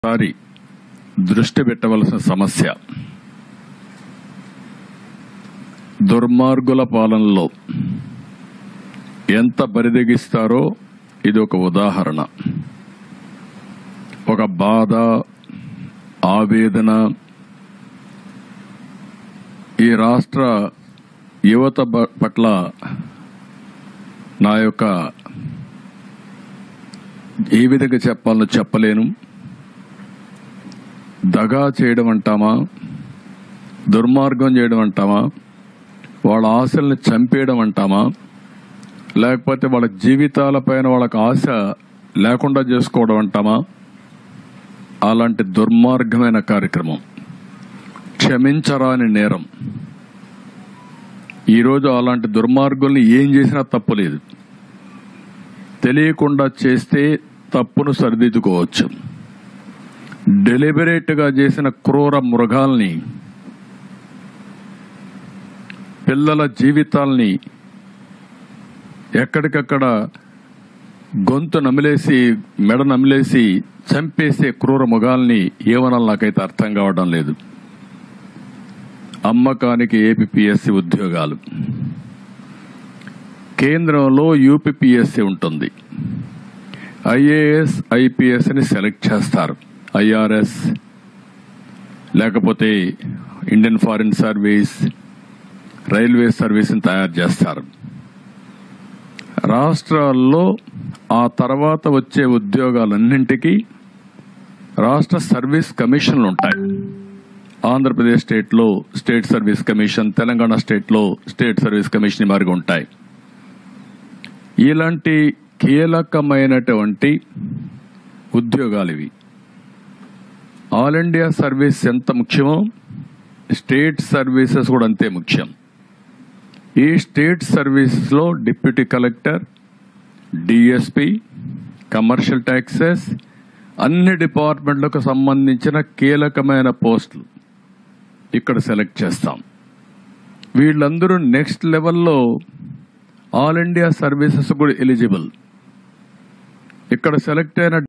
సారి దృష్టి పెట్టవలసిన సమస్య దుర్మార్గుల పాలనలో ఎంత బరిదెగిస్తారో ఇది ఒక ఉదాహరణ. ఒక బాధ, ఆవేదన ఈ రాష్ట్ర యువత పట్ల నా యొక్క ఏ విధంగా చెప్పాలో చెప్పలేను. దగా చేయడం అంటామా, దుర్మార్గం చేయడం అంటామా, వాళ్ళ ఆశల్ని చంపేయడం అంటామా, లేకపోతే వాళ్ళ జీవితాలపైన వాళ్ళకి ఆశ లేకుండా చేసుకోవడం అంటామా, అలాంటి దుర్మార్గమైన కార్యక్రమం, క్షమించరాని నేరం. ఈరోజు అలాంటి దుర్మార్గుల్ని ఏం చేసినా తప్పులేదు. తెలియకుండా చేస్తే తప్పును సరిదిద్దుకోవచ్చు. డెలిబరేట్ గా చేసిన క్రూర మృగాల్ని, పిల్లల జీవితాల్ని ఎక్కడికక్కడ గొంతు నమిలేసి, మెడ నమిలేసి చంపేసే క్రూర మృగాల్ని ఏమనాలి నాకైతే అర్థం కావడం లేదు. అమ్మకానికి ఏపీపీఎస్సీ ఉద్యోగాలు, కేంద్రంలో యూపీపీఎస్సీ ఉంటుంది. ఐఏఎస్, ఐపీఎస్ని సెలెక్ట్ చేస్తారు. ఐఆర్ఎస్ లేకపోతే ఇండియన్ ఫారిన్ సర్వీస్, రైల్వే సర్వీస్ని తయారు చేస్తారు. రాష్ట్రాల్లో ఆ తర్వాత వచ్చే ఉద్యోగాలన్నింటికీ రాష్ట్ర సర్వీస్ కమిషన్లు ఉంటాయి. ఆంధ్రప్రదేశ్ స్టేట్లో స్టేట్ సర్వీస్ కమిషన్, తెలంగాణ స్టేట్లో స్టేట్ సర్వీస్ కమిషన్ మారిగా ఉంటాయి. ఇలాంటి కీలకమైనటువంటి ఉద్యోగాలు ఇవి. ఆల్ ఇండియా సర్వీస్ ఎంత ముఖ్యమో స్టేట్ సర్వీసెస్ కూడా అంతే ముఖ్యం. ఈ స్టేట్ సర్వీసెస్లో deputy collector, DSP, commercial taxes, అన్ని డిపార్ట్మెంట్లకు సంబంధించిన కీలకమైన పోస్టులు ఇక్కడ సెలెక్ట్ చేస్తాం. వీళ్ళందరూ నెక్స్ట్ లెవెల్లో ఆల్ ఇండియా సర్వీసెస్ కూడా ఎలిజిబుల్. ఇక్కడ సెలెక్ట్ అయిన